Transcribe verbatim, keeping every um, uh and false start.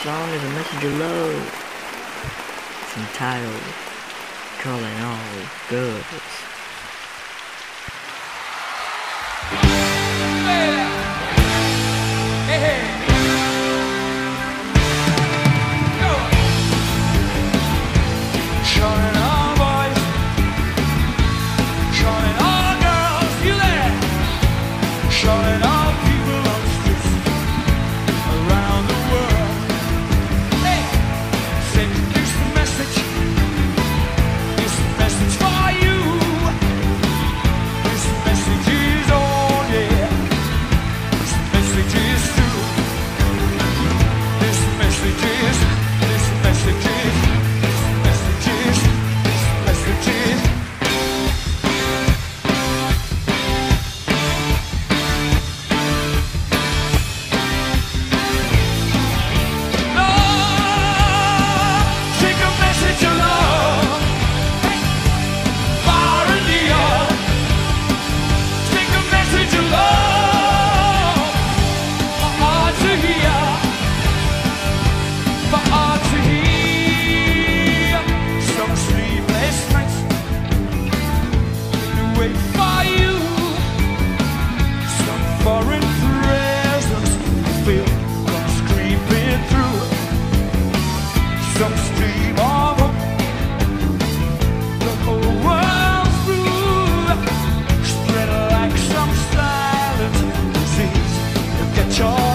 song is a message of love. It's entitled Calling All Girls. Hey, hey. Go. Calling all boys, calling all girls, you there? Calling all people on the streets around the world. Hey, send this message, this message for you. This message is on, yeah. This message is true. This message is, this message is, this message is, this message is. Love, take a message of love, fire in the earth. Take a message of love, for all to hear, for all to hear. Some sleepless nights to wait for you. Some foreign presence feel comes creeping through. Some stream of hope the whole world's through. Spread like some silent disease. You get your